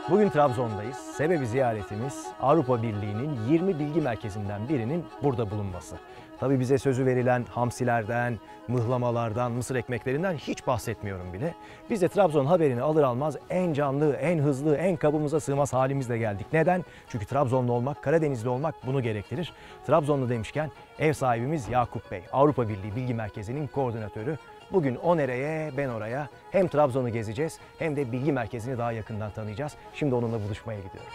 Bugün Trabzon'dayız. Sebebi ziyaretimiz Avrupa Birliği'nin 20 bilgi merkezinden birinin burada bulunması. Tabii bize sözü verilen hamsilerden, mıhlamalardan, mısır ekmeklerinden hiç bahsetmiyorum bile. Biz de Trabzon haberini alır almaz en canlı, en hızlı, en kabımıza sığmaz halimizle geldik. Neden? Çünkü Trabzonlu olmak, Karadenizli olmak bunu gerektirir. Trabzonlu demişken ev sahibimiz Yakup Bey, Avrupa Birliği Bilgi Merkezi'nin koordinatörü. Bugün o nereye, ben oraya. Hem Trabzon'u gezeceğiz hem de bilgi merkezini daha yakından tanıyacağız. Şimdi onunla buluşmaya gidiyorum.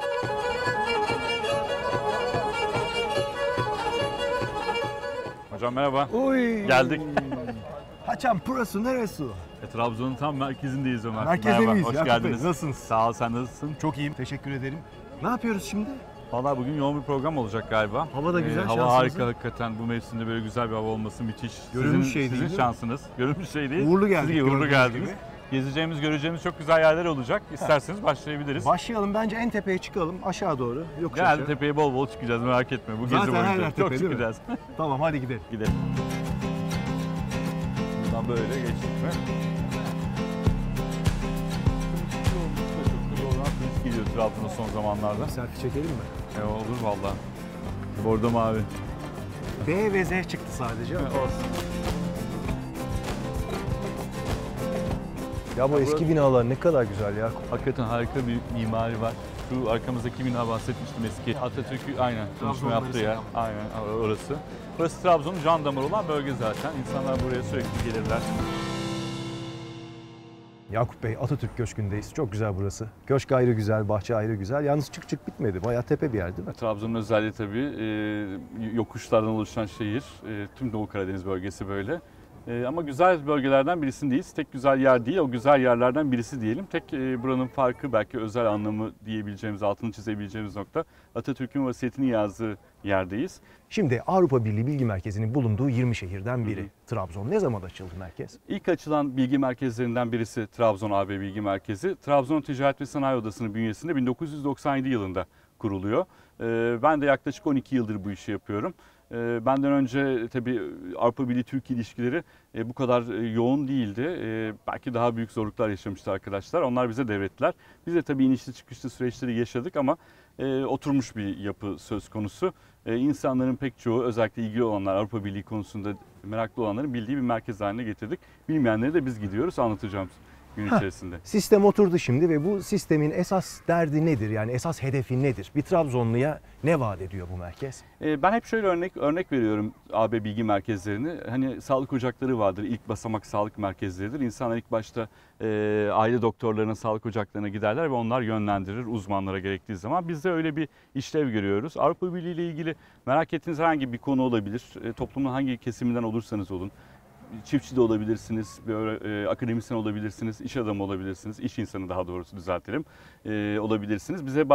Hocam merhaba. Uy. Geldik. Haçam burası neresi? Trabzon'un tam merkezindeyiz Ömer. Merkezde Merhaba, miyiz? hoş Yakup Bey, geldiniz. nasılsınız? Sağ ol, sen nasılsın? Çok iyiyim, teşekkür ederim. Ne yapıyoruz şimdi? Vallahi bugün yoğun bir program olacak galiba. Hava da güzel, Hava şansınıza. harika hakikaten. Bu mevsimde böyle güzel bir hava olması müthiş. Görülmüş şey değil, Sizin değil mi? şansınız. Görülmüş şey değil. Uğurlu geldik, Siz uğurlu gördüğünüz geldiniz. gibi. Gezeceğimiz, göreceğimiz çok güzel yerler olacak. İsterseniz başlayabiliriz. Başlayalım, bence en tepeye çıkalım, aşağı doğru. Yokuş Genelde aşağı. tepeye bol bol çıkacağız, merak etme. Bu Zaten gezi her boyunca yer tepe, çok değil mi? çıkacağız. Tamam, hadi gidelim. Gidelim. Buradan böyle geçtik mi? Çok yoğun turist geliyor Trabzon'a son zamanlarda. Selfie çekelim mi? Olur vallahi. Bordo mavi. B ve Z çıktı sadece. Olsun. Ya bu eski binalar ne kadar güzel ya. Hakikaten harika bir mimari var. Şu arkamızdaki bina bahsetmiştim eski. Atatürk'ü aynen konuşma yaptı ya. Aynen orası. Burası Trabzon'un can damarı olan bölge zaten. İnsanlar buraya sürekli gelirler. Yakup Bey, Atatürk Köşkü'ndeyiz. Çok güzel burası. Köşk ayrı güzel, bahçe ayrı güzel. Yalnız çık çık bitmedi. Bayağı tepe bir yer değil mi? Trabzon'un özelliği tabii yokuşlardan oluşan şehir. Tüm Doğu Karadeniz bölgesi böyle. Ama güzel bölgelerden birisindeyiz. Tek güzel yer değil, o güzel yerlerden birisi diyelim. Tek buranın farkı, belki özel anlamı diyebileceğimiz, altını çizebileceğimiz nokta, Atatürk'ün vasiyetini yazdığı yerdeyiz. Şimdi Avrupa Birliği Bilgi Merkezi'nin bulunduğu 20 şehirden biri. Trabzon. Ne zaman açıldı merkez? İlk açılan bilgi merkezlerinden birisi Trabzon AB Bilgi Merkezi. Trabzon Ticaret ve Sanayi Odası'nın bünyesinde 1997 yılında kuruluyor. Ben de yaklaşık 12 yıldır bu işi yapıyorum. Benden önce tabii Avrupa Birliği-Türkiye ilişkileri bu kadar yoğun değildi. Belki daha büyük zorluklar yaşamıştı arkadaşlar. Onlar bize devrettiler. Biz de tabii inişli çıkışlı süreçleri yaşadık ama oturmuş bir yapı söz konusu. İnsanların pek çoğu, özellikle ilgili olanlar, Avrupa Birliği konusunda meraklı olanların bildiği bir merkez haline getirdik. Bilmeyenleri de biz gidiyoruz, anlatacağım gün içerisinde. Sistem oturdu şimdi ve bu sistemin esas derdi nedir? Yani esas hedefi nedir? Bir Trabzonluya ne vaat ediyor bu merkez? Ben hep şöyle örnek veriyorum AB bilgi merkezlerini. Hani sağlık ocakları vardır, ilk basamak sağlık merkezleridir. İnsanlar ilk başta aile doktorlarına, sağlık ocaklarına giderler ve onlar yönlendirir uzmanlara gerektiği zaman. Biz de öyle bir işlev görüyoruz. Avrupa Birliği ile ilgili merak ettiğiniz herhangi bir konu olabilir. Toplumun hangi kesiminden olursanız olun. Çiftçi de olabilirsiniz, akademisyen olabilirsiniz, iş adamı olabilirsiniz, iş insanı daha doğrusu düzeltelim, olabilirsiniz. Bize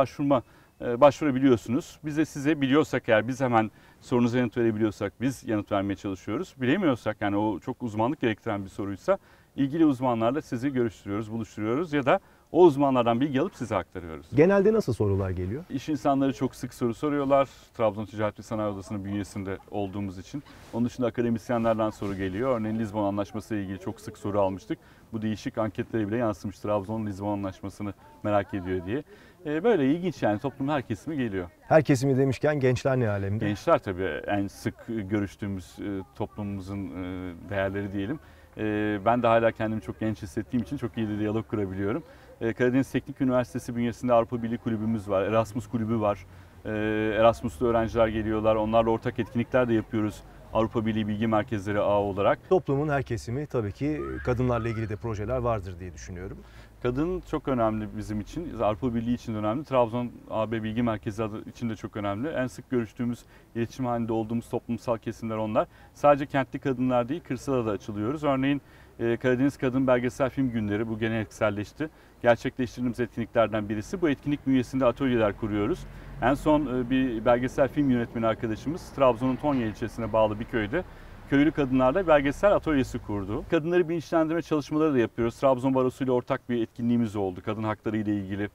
başvurabiliyorsunuz. Biz de size biliyorsak eğer, biz hemen sorunuza yanıt verebiliyorsak biz yanıt vermeye çalışıyoruz. Bilemiyorsak, yani o çok uzmanlık gerektiren bir soruysa ilgili uzmanlarla sizi görüştürüyoruz, buluşturuyoruz ya da o uzmanlardan bilgi alıp size aktarıyoruz. Genelde nasıl sorular geliyor? İş insanları çok sık soru soruyorlar. Trabzon Ticaret ve Sanayi Odası'nın bünyesinde olduğumuz için. Onun dışında akademisyenlerden soru geliyor. Örneğin Lizbon Anlaşması ile ilgili çok sık soru almıştık. Bu değişik anketlere bile yansımış. Trabzon Lizbon Anlaşması'nı merak ediyor diye. Böyle ilginç, yani toplumun her kesimi geliyor. Her kesimi demişken gençler ne alemde? Gençler tabii en sık görüştüğümüz toplumumuzun değerleri diyelim. Ben de hala kendimi çok genç hissettiğim için çok iyi de diyalog kurabiliyorum. Karadeniz Teknik Üniversitesi bünyesinde Avrupa Birliği kulübümüz var, Erasmus kulübü var. Erasmus'lu öğrenciler geliyorlar, onlarla ortak etkinlikler de yapıyoruz. Avrupa Birliği Bilgi Merkezleri ağı olarak. Toplumun her kesimi, tabii ki kadınlarla ilgili de projeler vardır diye düşünüyorum. Kadın çok önemli bizim için, Avrupa Birliği için de önemli, Trabzon AB Bilgi Merkezi için de çok önemli. En sık görüştüğümüz, iletişim halinde olduğumuz toplumsal kesimler onlar. Sadece kentli kadınlar değil, kırsala da açılıyoruz. Örneğin Karadeniz Kadın Belgesel Film Günleri bu gelenekselleşti. Gerçekleştirdiğimiz etkinliklerden birisi. Bu etkinlik bünyesinde atölyeler kuruyoruz. En son bir belgesel film yönetmeni arkadaşımız Trabzon'un Tonya ilçesine bağlı bir köyde köylü kadınlarla belgesel atölyesi kurdu. Kadınları bilinçlendirme çalışmaları da yapıyoruz. Trabzon Barosu ile ortak bir etkinliğimiz oldu kadın hakları ile ilgili.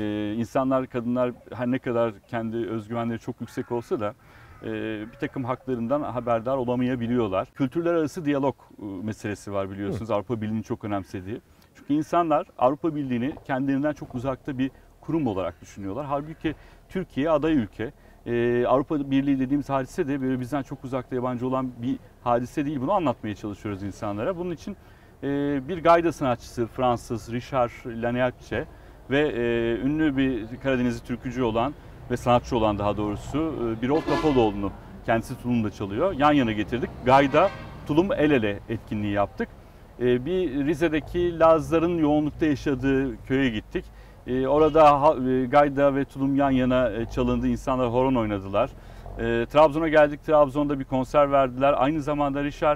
Kadınlar her ne kadar kendi özgüvenleri çok yüksek olsa da bir takım haklarından haberdar olamayabiliyorlar. Kültürler arası diyalog meselesi var biliyorsunuz. Avrupa Birliği'nin çok önemsediği. Çünkü insanlar Avrupa Birliği'ni kendilerinden çok uzakta bir kurum olarak düşünüyorlar. Halbuki Türkiye aday ülke. Avrupa Birliği dediğimiz hadise de böyle bizden çok uzakta, yabancı olan bir hadise değil. Bunu anlatmaya çalışıyoruz insanlara. Bunun için bir gayda sanatçısı Fransız Richard Laniakçe ve ünlü bir Karadenizli türkücü olan ve sanatçı olan daha doğrusu Birol Topaloğlu'nu, kendisi tulumda çalıyor, yan yana getirdik. Gayda, tulum el ele etkinliği yaptık. Bir Rize'deki Lazların yoğunlukta yaşadığı köye gittik. Orada gayda ve tulum yan yana çalındı, insanlar horon oynadılar. Trabzon'a geldik, Trabzon'da bir konser verdiler. Aynı zamanda Richard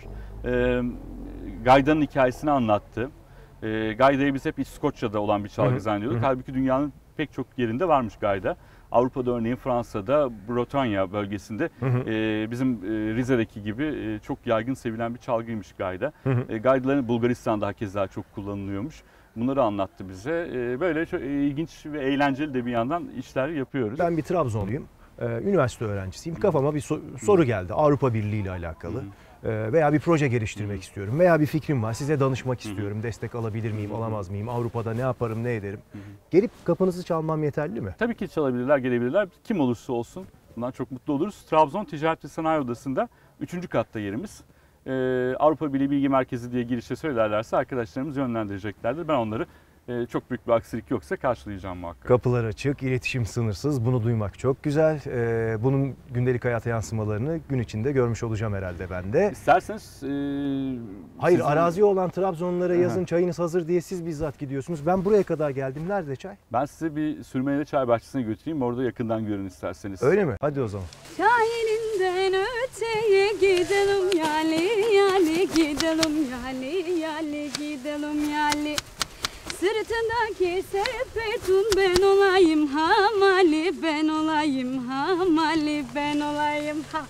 gayda'nın hikayesini anlattı. Gayda'yı biz hep İskoçya'da olan bir çalgı zannediyorduk. Halbuki dünyanın pek çok yerinde varmış gayda. Avrupa'da örneğin Fransa'da, Bretonya bölgesinde bizim Rize'deki gibi çok yaygın sevilen bir çalgıymış gayda. Gaydaların Bulgaristan'da hakeza çok kullanılıyormuş. Bunları anlattı bize. Böyle çok ilginç ve eğlenceli de bir yandan işler yapıyoruz. Ben bir Trabzonluyum. Üniversite öğrencisiyim. Kafama bir soru geldi Avrupa Birliği ile alakalı. Veya bir proje geliştirmek istiyorum. Veya bir fikrim var. Size danışmak istiyorum. Destek alabilir miyim, alamaz mıyım? Avrupa'da ne yaparım, ne ederim? Gelip kapınızı çalmam yeterli mi? Tabii ki çalabilirler, gelebilirler. Kim olursa olsun bundan çok mutlu oluruz. Trabzon Ticaret ve Sanayi Odası'nda 3. katta yerimiz. Avrupa Birliği Bilgi Merkezi diye girişte söylerlerse arkadaşlarımız yönlendireceklerdir. Ben onları çok büyük bir aksilik yoksa karşılayacağım muhakkak. Kapılar açık, iletişim sınırsız. Bunu duymak çok güzel. Bunun gündelik hayata yansımalarını gün içinde görmüş olacağım herhalde ben de. İsterseniz... Hayır, arazi olan Trabzonlulara yazın çayınız hazır diye siz bizzat gidiyorsunuz. Ben buraya kadar geldim. Nerede çay? Ben size bir Sürmeyeli Çay Bahçesi'ne götüreyim. Orada yakından görün isterseniz. Öyle mi? Hadi o zaman. Çay elinden öteye gidelim yali yali gidelim yali yali gidelim yali. Sırtındaki sepetun ben olayım hamali, ben olayım hamali, ben olayım ha.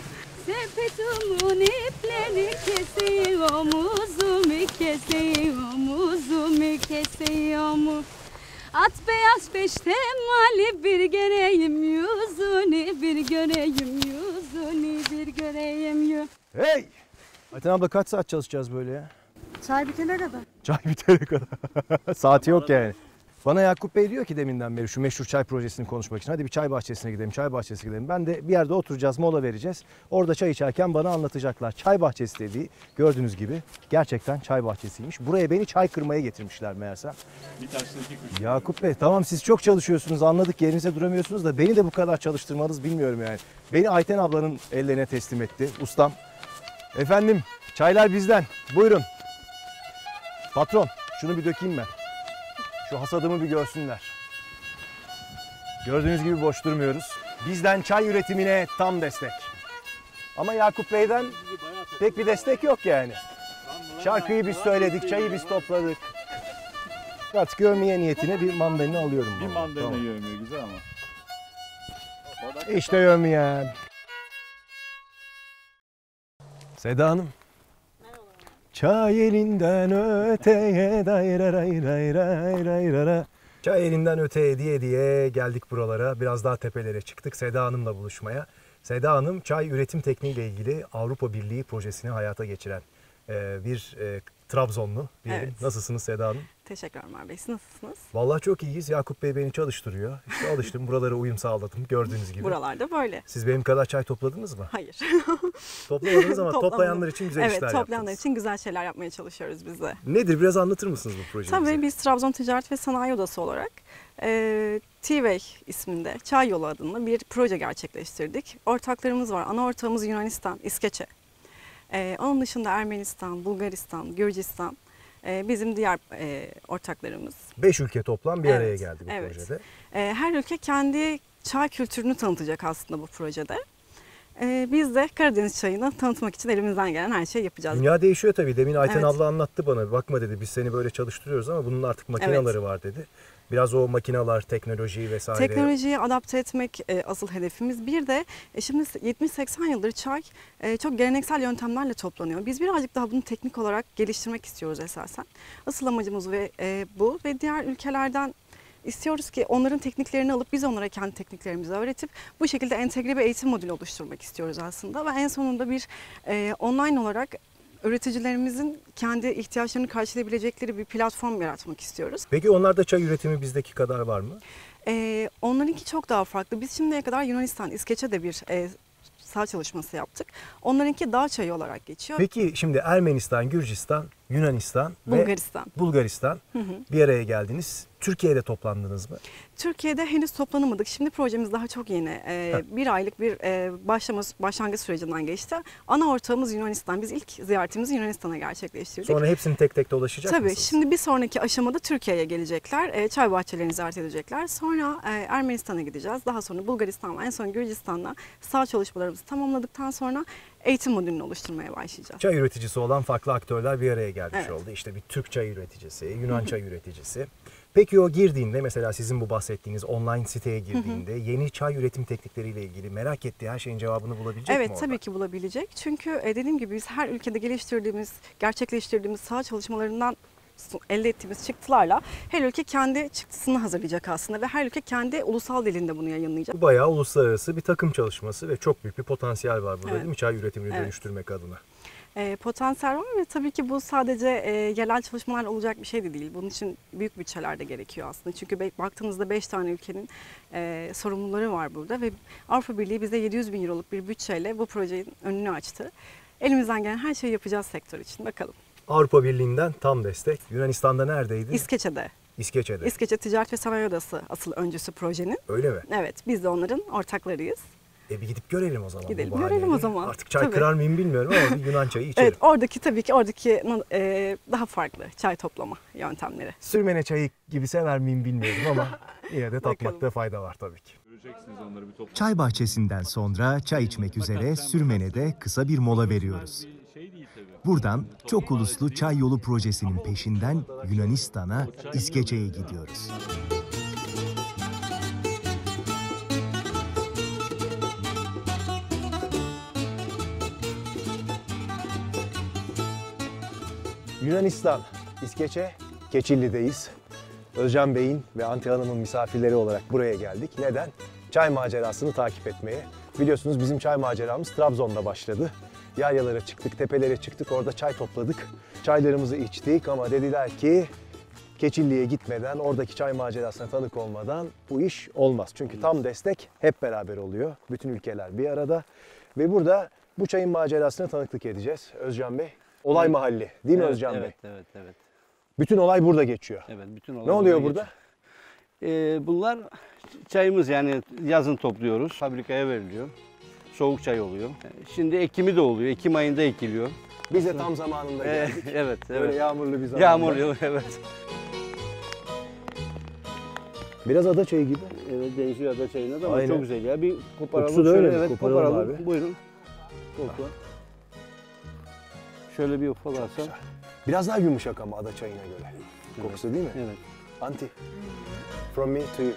Sepetumun ipleri kesiyor, omuzumu kesiyor, omuzumu kesiyor mu? At beyaz peştemali bir göreyim yüzünü, bir göreyim yüzünü, bir göreyim yüzünü. Hey! Ayten abla kaç saat çalışacağız böyle ya? Çay bitene kadar. Çay bitene kadar. Saati yok yani. Bana Yakup Bey diyor ki deminden beri şu meşhur çay projesini konuşmak için hadi bir çay bahçesine gidelim, çay bahçesine gidelim. Ben de bir yerde oturacağız, mola vereceğiz. Orada çay içerken bana anlatacaklar. Çay bahçesi dediği gördüğünüz gibi gerçekten çay bahçesiymiş. Buraya beni çay kırmaya getirmişler meğersem. Bir taşla iki kuş. Yakup Bey tamam siz çok çalışıyorsunuz, anladık, yerinize duramıyorsunuz da beni de bu kadar çalıştırmanız bilmiyorum yani. Beni Ayten ablanın ellerine teslim etti ustam. Efendim çaylar bizden, buyurun. Patron şunu bir dökeyim ben. Şu hasadımı bir görsünler. Gördüğünüz gibi boş durmuyoruz. Bizden çay üretimine tam destek. Ama Yakup Bey'den pek bir destek yok yani. Şarkıyı biz söyledik, çayı biz topladık. Artık övmeye niyetine bir mandalina alıyorum. Bir vallahi. mandalina Tamam. yövmüyor, güzel ama. İşte övmeyen. Seda Hanım. Çay elinden öteye dayra ray ray ray ray ray. Çay elinden öteye diye geldik buralara. Biraz daha tepelere çıktık Seda Hanım'la buluşmaya. Seda Hanım çay üretim tekniğiyle ilgili Avrupa Birliği projesini hayata geçiren bir Trabzonlu diyelim. Evet. Nasılsınız Seda Hanım? Teşekkür ederim Ömer Bey. Siz nasılsınız? Vallahi çok iyiyiz. Yakup Bey beni çalıştırıyor. İşte alıştım. Buralara uyum sağladım gördüğünüz gibi. Buralarda böyle. Siz benim kadar çay topladınız mı? Hayır. Toplamadınız ama Toplamadım. toplayanlar için güzel Evet, işler toplayanlar yaptınız. için güzel şeyler yapmaya çalışıyoruz biz de. Nedir? Biraz anlatır mısınız bu projeyi bize? Tabii biz Trabzon Ticaret ve Sanayi Odası olarak T-Way isminde Çay Yolu adında bir proje gerçekleştirdik. Ortaklarımız var. Ana ortağımız Yunanistan, İskeçe. Onun dışında Ermenistan, Bulgaristan, Gürcistan bizim diğer ortaklarımız. 5 ülke toplam bir araya Evet, geldi bu evet. projede. Her ülke kendi çay kültürünü tanıtacak aslında bu projede. Biz de Karadeniz çayını tanıtmak için elimizden gelen her şeyi yapacağız. Dünya değişiyor tabii. Demin Ayten Evet. abla anlattı bana. Bakma dedi biz seni böyle çalıştırıyoruz ama bunun artık makineleri var dedi. Biraz o makineler, teknoloji vesaire. Teknolojiyi adapte etmek asıl hedefimiz. Bir de şimdi 70-80 yıldır çay çok geleneksel yöntemlerle toplanıyor. Biz birazcık daha bunu teknik olarak geliştirmek istiyoruz esasen. Asıl amacımız bu ve diğer ülkelerden istiyoruz ki onların tekniklerini alıp biz onlara kendi tekniklerimizi öğretip bu şekilde entegre bir eğitim modülü oluşturmak istiyoruz aslında. Ve en sonunda bir online olarak Üreticilerimizin kendi ihtiyaçlarını karşılayabilecekleri bir platform yaratmak istiyoruz. Peki onlarda çay üretimi bizdeki kadar var mı? Onlarınki çok daha farklı. Biz şimdiye kadar Yunanistan, İskeçe'de bir saha çalışması yaptık. Onlarınki dağ çayı olarak geçiyor. Peki şimdi Ermenistan, Gürcistan, Yunanistan Bulgaristan. ve Bulgaristan bir araya geldiniz. Türkiye'de toplandınız mı? Türkiye'de henüz toplanamadık. Şimdi projemiz daha çok yeni. Bir aylık bir başlangıç sürecinden geçti. Ana ortağımız Yunanistan. Biz ilk ziyaretimizi Yunanistan'a gerçekleştirdik. Sonra hepsini tek tek dolaşacak Tabii. mısınız? Şimdi bir sonraki aşamada Türkiye'ye gelecekler. Çay bahçelerini ziyaret edecekler. Sonra Ermenistan'a gideceğiz. Daha sonra Bulgaristan'la, en son Gürcistan'la saha çalışmalarımızı tamamladıktan sonra eğitim modülünü oluşturmaya başlayacağız. Çay üreticisi olan farklı aktörler bir araya gelmiş Evet. oldu. İşte bir Türk çay üreticisi, Yunan çay üreticisi. Peki o girdiğinde, mesela sizin bu bahsettiğiniz online siteye girdiğinde yeni çay üretim teknikleriyle ilgili merak ettiği her şeyin cevabını bulabilecek mi Evet, orada? tabii ki bulabilecek. Çünkü dediğim gibi biz her ülkede gerçekleştirdiğimiz saha çalışmalarından elde ettiğimiz çıktılarla her ülke kendi çıktısını hazırlayacak aslında ve her ülke kendi ulusal dilinde bunu yayınlayacak. Bu bayağı uluslararası bir takım çalışması ve çok büyük bir potansiyel var burada, Evet. değil mi? Çay üretimini Evet. dönüştürmek adına. Potansiyel var ve tabii ki bu sadece yerel çalışmalarla olacak bir şey de değil. Bunun için büyük bütçeler de gerekiyor aslında. Çünkü baktığımızda 5 tane ülkenin sorumluları var burada ve Avrupa Birliği bize 700 bin euroluk bir bütçeyle bu projenin önünü açtı. Elimizden gelen her şeyi yapacağız sektör için. Bakalım. Avrupa Birliği'nden tam destek. Yunanistan'da neredeydi? İskeçe'de. İskeçe'de. İskeçe Ticaret ve Sanayi Odası asıl öncüsü projenin. Öyle mi? Evet, biz de onların ortaklarıyız. Bir gidip görelim o zaman. Gidelim, bu görelim bahaneyle. o zaman. Artık çay Tabii. kırar mıyım bilmiyorum ama bir Yunan çayı içerim. Evet, oradaki daha farklı çay toplama yöntemleri. Sürmene çayı gibi sever miyim bilmiyorum ama yine de tatmakta Bakalım. fayda var tabii ki. Göreceksiniz onları bir toplam. Çay bahçesinden sonra çay içmek üzere Sürmene'de kısa bir mola veriyoruz. Şey değil tabii. Buradan çok uluslu çay yolu projesinin peşinden Yunanistan'a, İskeçe'ye gidiyoruz. Yunanistan, İskeçe, Keçilli'deyiz. Özcan Bey'in ve Anti Hanım'ın misafirleri olarak buraya geldik. Neden? Çay macerasını takip etmeye. Biliyorsunuz bizim çay maceramız Trabzon'da başladı. Yaylalara çıktık, tepelere çıktık, orada çay topladık. Çaylarımızı içtik ama dediler ki Keçilli'ye gitmeden, oradaki çay macerasına tanık olmadan bu iş olmaz. Çünkü tam destek hep beraber oluyor. Bütün ülkeler bir arada. Ve burada bu çayın macerasına tanıklık edeceğiz. Özcan Bey, olay mahalli değil mi Özcan Bey? Evet. Bütün olay burada geçiyor. Evet, bütün Ne oluyor burada? Bunlar çayımız, yani yazın topluyoruz. Fabrikaya veriliyor. Soğuk çay oluyor. Şimdi ekimi de oluyor. Ekim ayında ekiliyor. Biz de tam zamanında geldik. Evet. Böyle yağmurlu bir zamanda. Yağmur, evet. Biraz ada çayı gibi. Evet, benziyor ada çayına da ama Aynen. çok güzel ya. Bir koparalım. Kokusu da öyle mi? Evet, Koparalım koparalım. abi. Buyurun. Kokla. Şöyle bir ufalarsam. Biraz daha yumuşak ama ada çayına göre. Kokusu değil mi? Evet. Anti. From me to you.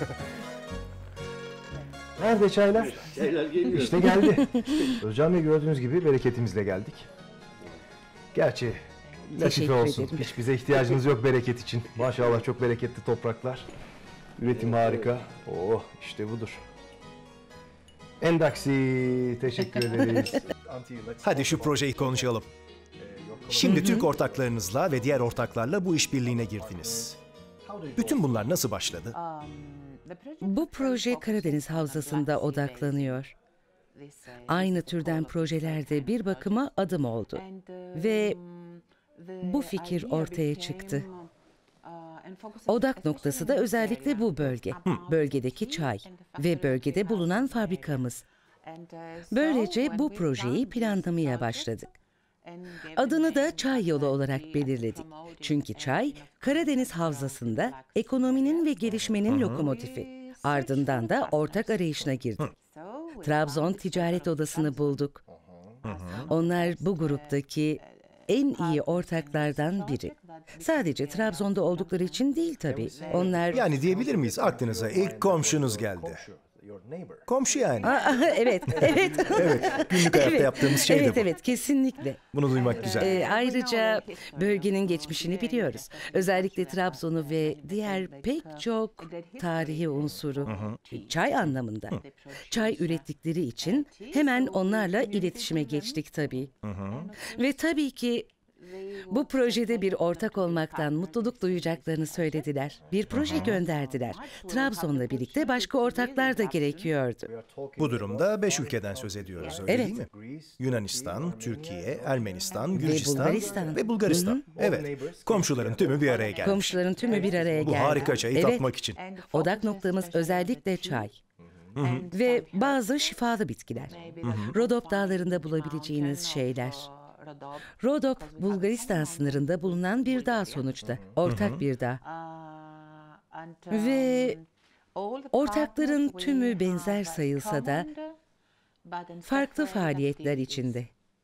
Nerede çaylar? Çaylar geliyor. İşte geldi. Özcan Bey, gördüğünüz gibi bereketimizle geldik. Gerçi latife olsun. Hiç bize ihtiyacınız yok bereket için. Maşallah çok bereketli topraklar. Üretim harika. Oh, işte budur. Endaksi, teşekkür ederiz. Hadi şu projeyi konuşalım. Şimdi Türk ortaklarınızla ve diğer ortaklarla bu işbirliğine girdiniz. Bütün bunlar nasıl başladı? Bu proje Karadeniz Havzası'nda odaklanıyor. Aynı türden projelerde bir bakıma adım oldu ve bu fikir ortaya çıktı. Odak noktası da özellikle bu bölge, bölgedeki çay ve bölgede bulunan fabrikamız. Böylece bu projeyi planlamaya başladık. Adını da Çay Yolu olarak belirledik. Çünkü çay, Karadeniz Havzası'nda ekonominin ve gelişmenin lokomotifi. Ardından da ortak arayışına girdik. Trabzon Ticaret Odası'nı bulduk. Onlar bu gruptaki en iyi ortaklardan biri. Sadece Trabzon'da oldukları için değil tabii. Onlar Yani diyebilir miyiz aklınıza ilk komşunuz geldi. Komşu yani. Evet, evet. Evet, günlük hayatta yaptığımız şey de Evet, bu. evet, kesinlikle. Bunu duymak güzel. Ayrıca bölgenin geçmişini biliyoruz. Özellikle Trabzon'u ve diğer pek çok tarihi unsuru. Çay anlamında. Çay ürettikleri için hemen onlarla iletişime geçtik tabii. Ve tabii ki bu projede bir ortak olmaktan mutluluk duyacaklarını söylediler. Bir proje gönderdiler. Trabzon'la birlikte başka ortaklar da gerekiyordu. Bu durumda 5 ülkeden söz ediyoruz, öyle Evet. değil mi? Yunanistan, Türkiye, Ermenistan, Gürcistan Bulgaristan. ve Bulgaristan. Evet, komşuların tümü bir araya geldi. Komşuların tümü bir araya Bu geldi. harika çayı Evet, tatmak için. odak noktamız özellikle çay. Ve bazı şifalı bitkiler. Rodop dağlarında bulabileceğiniz şeyler. Rodop, Bulgaristan sınırında bulunan bir dağ sonuçta. Ortak bir dağ. Ve ortakların tümü benzer sayılsa da farklı faaliyetler içinde.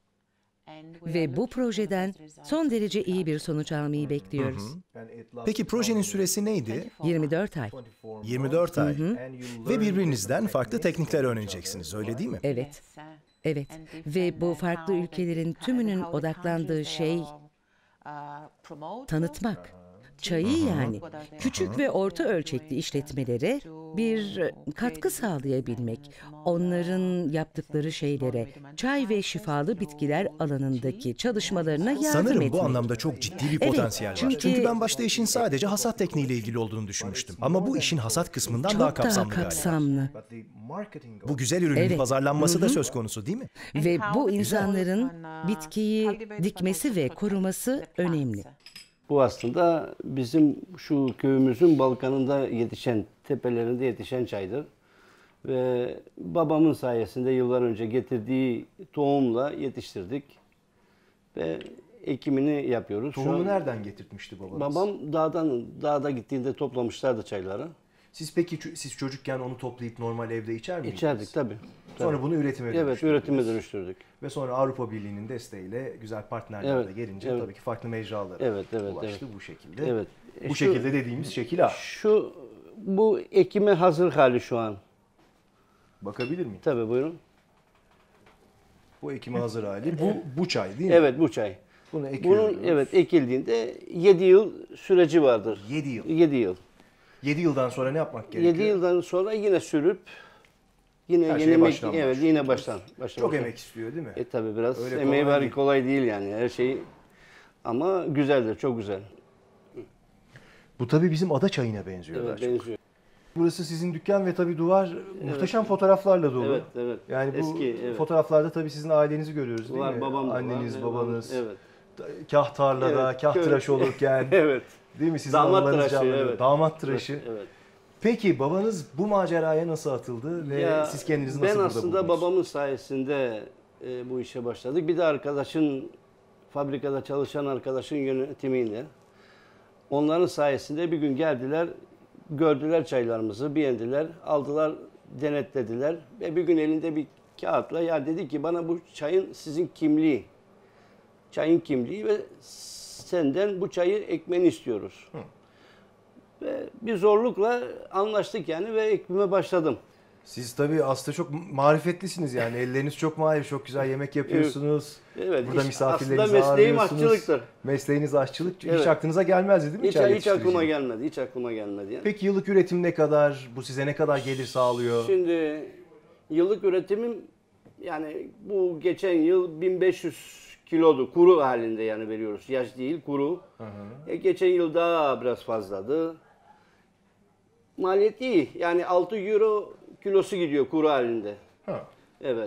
Ve bu projeden son derece iyi bir sonuç almayı bekliyoruz. Peki projenin süresi neydi? 24 ay. 24 ay. Ve birbirinizden farklı teknikler öğreneceksiniz, öyle değil mi? Evet. Evet. Ve bu farklı ülkelerin tümünün odaklandığı şey tanıtmak. Çayı yani küçük ve orta ölçekli işletmelere bir katkı sağlayabilmek, onların yaptıkları şeylere, çay ve şifalı bitkiler alanındaki çalışmalarına yardım Sanırım etmek. bu anlamda çok ciddi bir Evet, potansiyel var. çünkü- Çünkü ben başta işin sadece hasat tekniğiyle ilgili olduğunu düşünmüştüm. Ama bu işin hasat kısmından Çok daha kapsamlı galiba. kapsamlı. Bu güzel ürünün Evet. pazarlanması da söz konusu değil mi? Ve bu insanların bitkiyi dikmesi ve koruması önemli. Bu aslında bizim şu köyümüzün Balkanında yetişen, tepelerinde yetişen çaydır. Ve babamın sayesinde yıllar önce getirdiği tohumla yetiştirdik. Ve ekimini yapıyoruz. Şu an nereden getirtmişti babanız? babam dağda gittiğinde toplamışlardı çayları. Siz peki çocukken onu toplayıp normal evde içer miydiniz? İçerdik tabii. Sonra bunu üretime Evet, dönüştürdünüz. üretime dönüştürdük. Ve sonra Avrupa Birliği'nin desteğiyle güzel partnerler de Evet, gelince evet. tabii ki farklı mecralara Evet, ulaştı bu şekilde. Evet. Bu şekilde dediğimiz şekil A. Bu ekime hazır hali şu an. Bakabilir miyim? Tabii buyurun. Bu ekime hazır hali. Bu çay değil mi? Evet bu çay. Bunu ekiyoruz. Bunun evet ekildiğinde 7 yıl süreci vardır. 7 yıl. 7 yıl. 7 yıldan sonra ne yapmak gerekiyor? 7 yıldan sonra yine sürüp yine Her şeye yeni baştan evet yine baştan. Çok emek istiyor değil mi? Tabii biraz Öyle emeği kolay var, değil. kolay değil yani her şey. Ama güzeldir, çok güzel. Bu tabii bizim ada çayına benziyor. daha Evet, çok. benziyor. Burası sizin dükkan ve tabii duvar muhteşem fotoğraflarla dolu. Evet, evet. Yani bu Eski, evet. fotoğraflarda tabii sizin ailenizi görüyoruz değil Var mi? babam da var. Anneniz, Evet, babanız. Evet. Kah tarlada, Evet, kah köy. tıraş olurken. Evet. Değil mi? Sizin Damat anılarınız tıraşı, canlanıyor. evet. Damat tıraşı. Evet. Peki babanız bu maceraya nasıl atıldı ve siz kendinizi nasıl ben burada aslında buldunuz? babamın sayesinde bu işe başladık. Bir de arkadaşın, fabrikada çalışan arkadaşın yönetimiyle. Onların sayesinde bir gün geldiler, gördüler çaylarımızı, beğendiler, aldılar, denetlediler. Ve bir gün elinde bir kağıtla ya dedi ki bana bu çayın sizin kimliği, çayın kimliği ve senden bu çayı ekmeni istiyoruz. Ve bir zorlukla anlaştık yani ve ekmeye başladım. Siz tabii aslında çok marifetlisiniz yani. Elleriniz çok marif, çok güzel yemek yapıyorsunuz. Evet, Burada misafirlerinizi aslında mesleğim ağırlıyorsunuz. aşçılıktır. Mesleğiniz aşçılık. Hiç Evet. aklınıza gelmezdi değil mi? Hiç çay aklıma yetiştiriciliği? gelmedi, hiç aklıma gelmedi. Yani. Peki yıllık üretim ne kadar? Bu size ne kadar gelir sağlıyor? Şimdi yıllık üretimim yani bu geçen yıl 1500 kilodu. Kuru halinde yani veriyoruz. Yaş değil, kuru. Geçen yıl daha biraz fazladı. Maliyet iyi. Yani 6 euro kilosu gidiyor kuru halinde. Ha. Evet.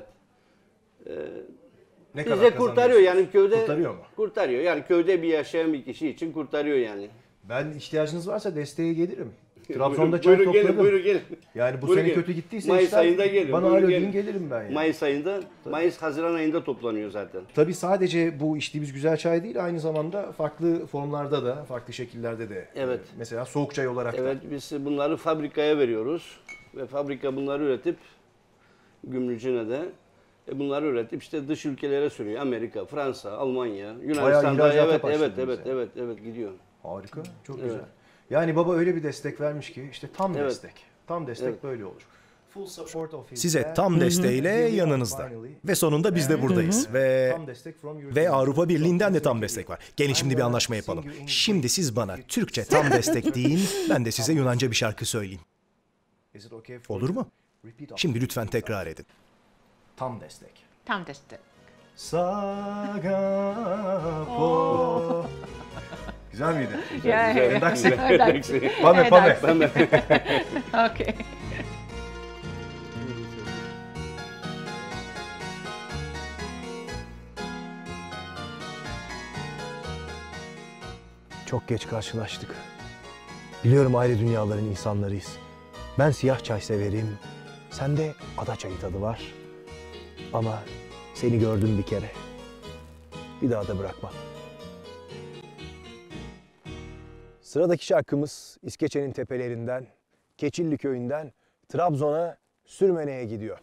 Ne kadar Bize kurtarıyor yani köyde. Kurtarıyor mu? Kurtarıyor. Yani köyde bir yaşayan bir kişi için kurtarıyor yani. Ben ihtiyacınız varsa desteğe gelirim. Trabzon'da çay Buyurun topladım. gelin, buyurun gelin. Yani bu Buyurun sene gelin. kötü gittiyse Mayıs işler, ayında gelin, bana buyurun alo gelin. deyin gelirim ben yani. Mayıs ayında, Mayıs-Haziran ayında toplanıyor zaten. Tabii sadece bu içtiğimiz güzel çay değil, aynı zamanda farklı formlarda da, farklı şekillerde de. Evet. Mesela soğuk çay olarak da. Evet, biz bunları fabrikaya veriyoruz ve fabrika bunları üretip gümrücüne de bunları üretip işte dış ülkelere sürüyor. Amerika, Fransa, Almanya, Yunanistan'da ihracata evet başladınız evet gidiyor. Harika, çok Evet. güzel. Yani baba öyle bir destek vermiş ki işte tam Evet. destek. Tam destek Evet. böyle olur. Size tam desteğiyle yanınızda. Ve sonunda biz de buradayız. Ve Avrupa Birliği'nden de tam destek var. Gelin şimdi bir anlaşma yapalım. Şimdi siz bana Türkçe tam destek deyin, ben de size Yunanca bir şarkı söyleyeyim. Olur mu? Şimdi lütfen tekrar edin. Tam destek. Tam destek. Sagapo. Güzel miydi? Yeah. Pame pame. Okay. Çok geç karşılaştık. Biliyorum ayrı dünyaların insanlarıyız. Ben siyah çay severim. Sende ada çayı tadı var. Ama seni gördüm bir kere. Bir daha da bırakmam. Sıradaki şarkımız İskeçe'nin tepelerinden, Keçilli köyünden Trabzon'a, Sürmene'ye gidiyor.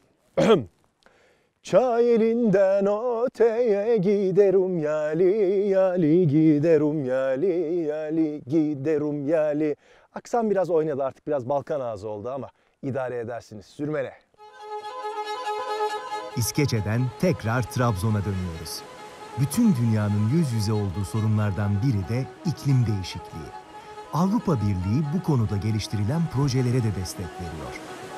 Çay elinden öteye giderim yali yali giderim yali yali giderim yali. Aksan biraz oynadı artık, biraz Balkan ağzı oldu ama idare edersiniz. Sürmene. İskeçe'den tekrar Trabzon'a dönüyoruz. Bütün dünyanın yüz yüze olduğu sorunlardan biri de iklim değişikliği. Avrupa Birliği bu konuda geliştirilen projelere de destek veriyor.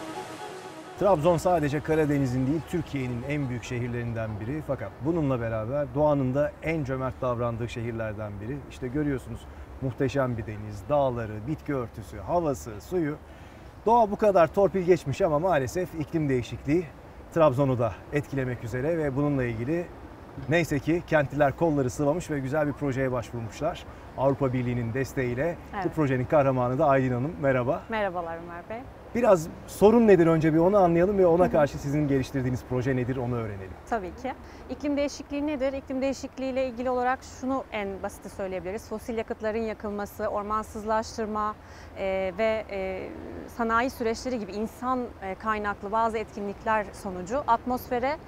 Trabzon sadece Karadeniz'in değil, Türkiye'nin en büyük şehirlerinden biri. Fakat bununla beraber doğanın da en cömert davrandığı şehirlerden biri. İşte görüyorsunuz muhteşem bir deniz, dağları, bitki örtüsü, havası, suyu. Doğa bu kadar torpil geçmiş ama maalesef iklim değişikliği Trabzon'u da etkilemek üzere ve bununla ilgili neyse ki kentliler kolları sıvamış ve güzel bir projeye başvurmuşlar. Avrupa Birliği'nin desteğiyle. Bu projenin kahramanı da Aylin Hanım. Merhaba. Merhabalar Ömer Bey. Biraz sorun nedir önce bir onu anlayalım ve ona karşı sizin geliştirdiğiniz proje nedir onu öğrenelim. Tabii ki. İklim değişikliği nedir? İklim değişikliği ile ilgili olarak şunu en basiti söyleyebiliriz. Fosil yakıtların yakılması, ormansızlaştırma ve sanayi süreçleri gibi insan kaynaklı bazı etkinlikler sonucu atmosfere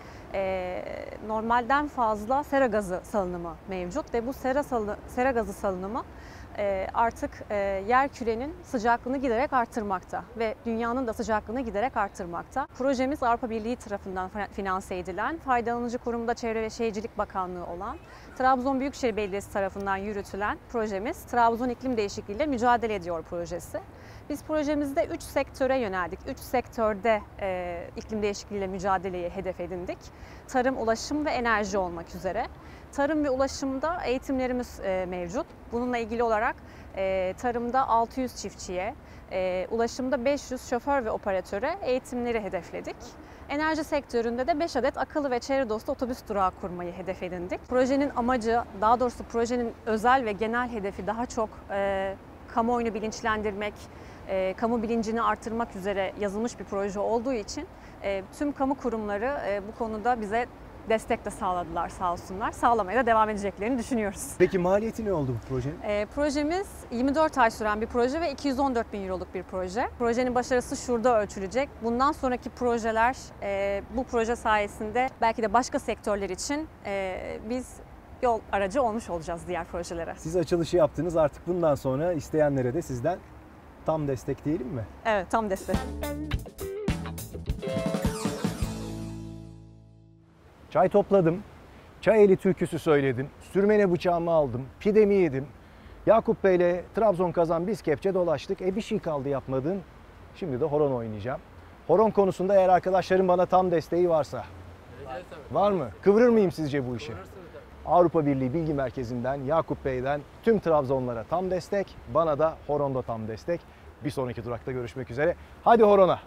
normalden fazla sera gazı salınımı mevcut ve bu sera gazı salınımı artık yer kürenin sıcaklığını giderek artırmakta ve dünyanın da sıcaklığını giderek artırmakta. Projemiz Avrupa Birliği tarafından finanse edilen, faydalanıcı kurumda Çevre ve Şehircilik Bakanlığı olan Trabzon Büyükşehir Belediyesi tarafından yürütülen projemiz Trabzon İklim Değişikliği ile Mücadele Ediyor projesi. Biz projemizde 3 sektöre yöneldik. 3 sektörde iklim değişikliğiyle mücadeleyi hedef edindik. Tarım, ulaşım ve enerji olmak üzere. Tarım ve ulaşımda eğitimlerimiz mevcut. Bununla ilgili olarak tarımda 600 çiftçiye, ulaşımda 500 şoför ve operatöre eğitimleri hedefledik. Enerji sektöründe de 5 adet akıllı ve çevre dostu otobüs durağı kurmayı hedef edindik. Projenin amacı, daha doğrusu projenin özel ve genel hedefi daha çok kamuoyunu bilinçlendirmek, kamu bilincini artırmak üzere yazılmış bir proje olduğu için tüm kamu kurumları bu konuda bize destek de sağladılar sağ olsunlar. Sağlamaya da devam edeceklerini düşünüyoruz. Peki maliyeti ne oldu bu projenin? Projemiz 24 ay süren bir proje ve 214 bin euroluk bir proje. Projenin başarısı şurada ölçülecek. Bundan sonraki projeler bu proje sayesinde belki de başka sektörler için biz yol aracı olmuş olacağız diğer projelere. Siz açılışı yaptınız, artık bundan sonra isteyenlere de sizden tam destek diyelim mi? Evet, tam destek. Çay topladım, çay eli türküsü söyledim, sürmene bıçağımı aldım, pidemi yedim. Yakup Bey'le Trabzon Kazan biz kepçe dolaştık. Bir şey kaldı yapmadığım. Şimdi de horon oynayacağım. Horon konusunda eğer arkadaşlarım bana tam desteği varsa. Var mı? Kıvırır mıyım sizce bu işi? Avrupa Birliği Bilgi Merkezi'nden, Yakup Bey'den tüm Trabzonlara tam destek, bana da horonda tam destek. Bir sonraki durakta görüşmek üzere. Hadi horona.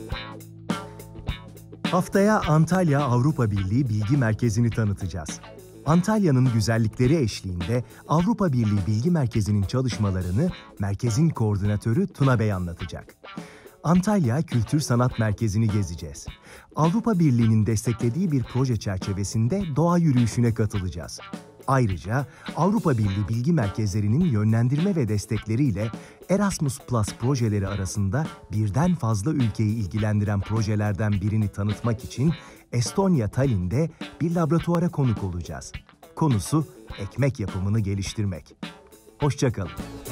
Haftaya Antalya Avrupa Birliği Bilgi Merkezi'ni tanıtacağız. Antalya'nın güzellikleri eşliğinde Avrupa Birliği Bilgi Merkezi'nin çalışmalarını merkezin koordinatörü Tuna Bey anlatacak. Antalya Kültür Sanat Merkezi'ni gezeceğiz. Avrupa Birliği'nin desteklediği bir proje çerçevesinde doğa yürüyüşüne katılacağız. Ayrıca Avrupa Birliği Bilgi Merkezleri'nin yönlendirme ve destekleriyle Erasmus Plus projeleri arasında birden fazla ülkeyi ilgilendiren projelerden birini tanıtmak için Estonya Tallinn'de bir laboratuvara konuk olacağız. Konusu ekmek yapımını geliştirmek. Hoşça kalın.